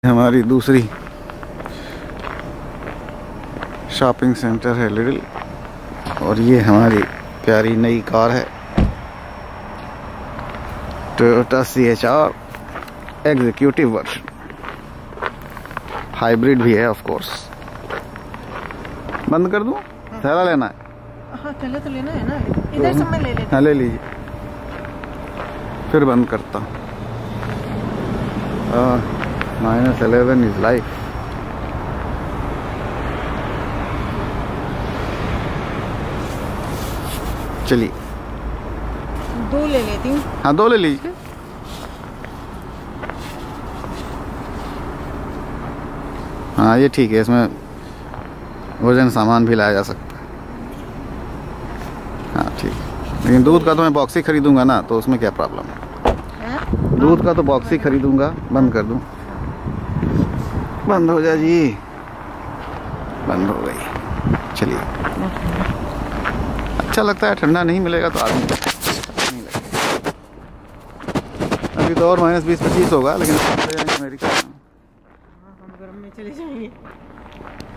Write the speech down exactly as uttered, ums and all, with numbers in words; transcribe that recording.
हमारी दूसरी shopping centre है लिटिल, और ये हमारी प्यारी नई कार है Toyota C H R executive version. Hybrid भी है ऑफ कोर्स। बंद कर दूं? थैला लेना है? हाँ थैला तो लेना है ना, इधर से मैं ले लेती हूँ। हाँ ले लीजिए, फिर बंद करता हूँ। Minus eleven is life. चलिए दो ले लेती हूँ। हाँ दो ले लीजिए। हाँ ये ठीक है, इसमें वजन सामान भी लाया जा सकता है। हाँ ठीक है, लेकिन दूध का तो मैं बॉक्स ही खरीदूंगा ना, तो उसमें क्या प्रॉब्लम है? दूध का तो बॉक्स ही खरीदूंगा। बंद कर दूं? बंद हो जाए जी। बंद हो गई। चलिए, अच्छा लगता है, ठंडा नहीं मिलेगा तो आदमी नहीं लगेगा। अभी तो और माइनस बीस पच्चीस होगा, लेकिन अमेरिका हम गर्म में चले जाएंगे।